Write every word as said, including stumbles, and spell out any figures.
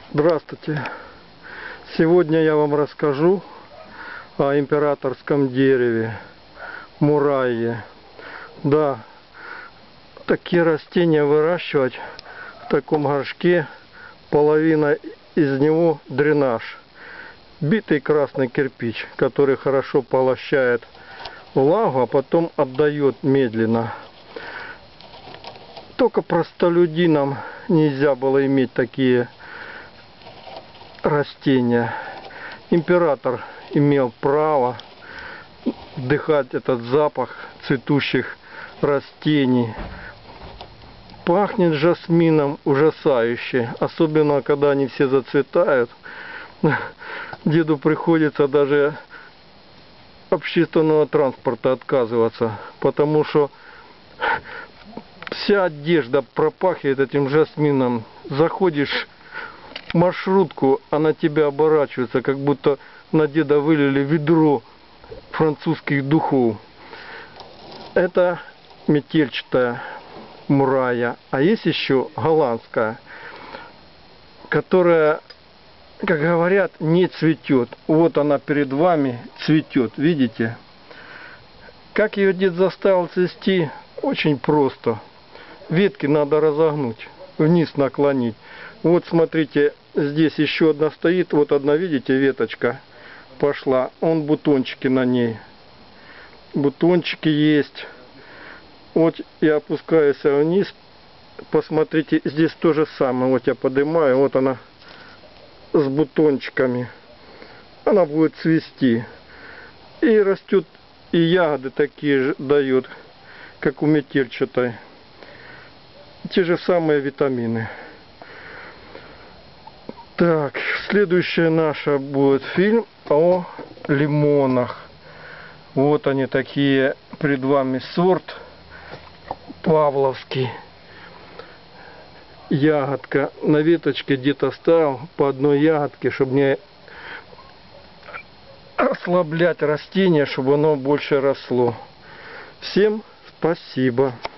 Здравствуйте! Сегодня я вам расскажу о императорском дереве мурайе. Да, такие растения выращивать в таком горшке, половина из него дренаж. Битый красный кирпич, который хорошо поглощает влагу, а потом отдает медленно. Только простолюдинам нельзя было иметь такие растения. Император имел право вдыхать этот запах цветущих растений. Пахнет жасмином ужасающе, особенно когда они все зацветают. Деду приходится даже общественного транспорта отказываться, потому что вся одежда пропахивает этим жасмином. Заходишь в маршрутку, а на тебя оборачивается, как будто на деда вылили ведро французских духов. Это метельчатая мурайя. А есть еще голландская, которая, как говорят, не цветет. Вот она перед вами цветет, видите? Как ее дед заставил цвести? Очень просто. Ветки надо разогнуть, вниз наклонить. Вот смотрите, здесь еще одна стоит. Вот одна, видите, веточка пошла. Он бутончики на ней. Бутончики есть. Вот я опускаюсь вниз. Посмотрите, здесь то же самое. Вот я поднимаю, вот она с бутончиками. Она будет цвести. И растет, и ягоды такие же дает, как у метельчатой. Те же самые витамины. Так, следующая наша будет фильм о лимонах. Вот они такие, перед вами сорт павловский. Ягодка на веточке где-то ставил по одной ягодке, чтобы не ослаблять растение, чтобы оно больше росло. Всем спасибо.